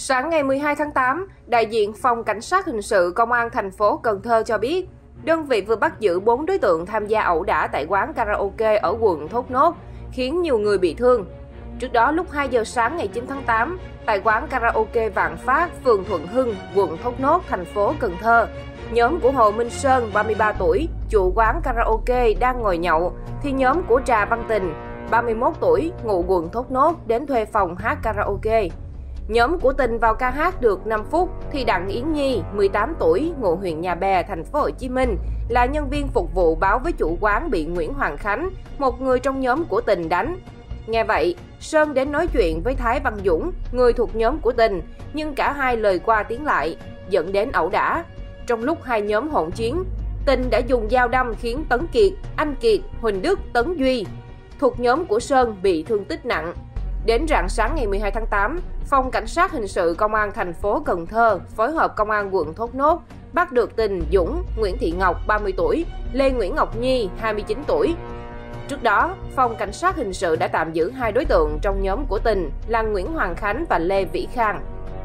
Sáng ngày 12 tháng 8, đại diện Phòng Cảnh sát Hình sự Công an thành phố Cần Thơ cho biết, đơn vị vừa bắt giữ 4 đối tượng tham gia ẩu đả tại quán karaoke ở quận Thốt Nốt, khiến nhiều người bị thương. Trước đó, lúc 2 giờ sáng ngày 9 tháng 8, tại quán karaoke Vạn Phát, phường Thuận Hưng, quận Thốt Nốt, thành phố Cần Thơ, nhóm của Hồ Minh Sơn, 33 tuổi, chủ quán karaoke đang ngồi nhậu, thì nhóm của Trà Văn Tình, 31 tuổi, ngụ quận Thốt Nốt, đến thuê phòng hát karaoke. Nhóm của Tình vào ca hát được 5 phút thì Đặng Yến Nhi, 18 tuổi, ngụ huyện Nhà Bè, thành phố Hồ Chí Minh, là nhân viên phục vụ báo với chủ quán bị Nguyễn Hoàng Khánh, một người trong nhóm của Tình đánh. Nghe vậy, Sơn đến nói chuyện với Thái Văn Dũng, người thuộc nhóm của Tình, nhưng cả hai lời qua tiếng lại, dẫn đến ẩu đả. Trong lúc hai nhóm hỗn chiến, Tình đã dùng dao đâm khiến Tấn Kiệt, Anh Kiệt, Huỳnh Đức, Tấn Duy thuộc nhóm của Sơn bị thương tích nặng. Đến rạng sáng ngày 12 tháng 8, Phòng Cảnh sát Hình sự Công an thành phố Cần Thơ phối hợp Công an quận Thốt Nốt bắt được Tình, Dũng, Nguyễn Thị Ngọc, 30 tuổi, Lê Nguyễn Ngọc Nhi, 29 tuổi. Trước đó, Phòng Cảnh sát Hình sự đã tạm giữ 2 đối tượng trong nhóm của Tình là Nguyễn Hoàng Khánh và Lê Vĩ Khang.